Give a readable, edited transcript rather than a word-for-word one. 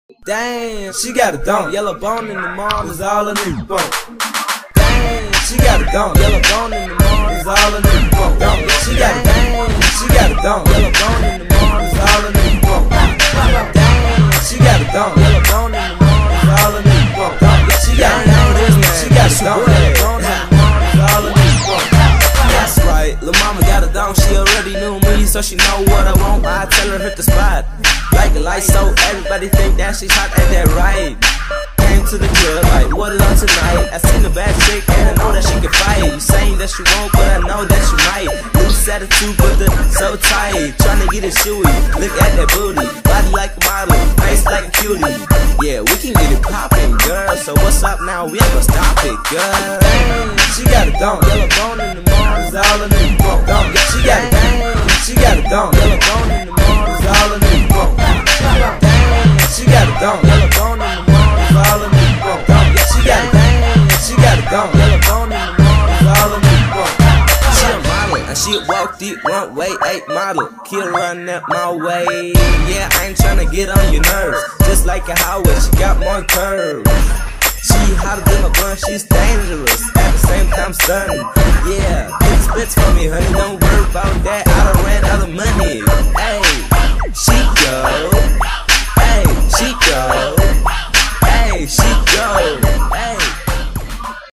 Damn, she got a dome. Yellow bone in the mall is all a new bone. Damn, she got a dome. Yellow bone in the mall is all a new bone. She got a dome. She got a dome. Yellow bone in the mall is all a new bone. Damn, she got a dome. Yellow bone in the mall is all a new bone. She got a dome. She got a dome. Yellow bone in the mall is all a new bone. That's right, lil' mama got a dome. She already knew me, so she know what I want. I tell her hit the spot like a light, so everybody think that she's hot at that right. Came to the club like, what is on tonight? I seen a bad chick and I know that she can fight. You saying that she won't, but I know that she might. Loose attitude, but the so tight. Tryna get it chewy, look at that booty. Body like a model, face like a cutie. Yeah, we can get it poppin', girl. So what's up now? We ain't gonna stop it, girl. Damn, she got a dome. Yellow bone in the mall is all a new bone. She got a dome. She got a dome. Yellow bone in the mall is all a new bone. Damn, she got a dome. Yellow bone in the mall is all a new bone. She got a dome. She got a dome. Yellow bone in the mall is all a new bone. She a model and she walk the runway 8 model. Kill run up my way. Yeah, I ain't tryna get on your nerves. Just like a highway, she got more curves. She hotter than a blunt, she's dangerous, at the same time stunning. Yeah, big spits for me, honey, don't worry about that, I done ran out of money.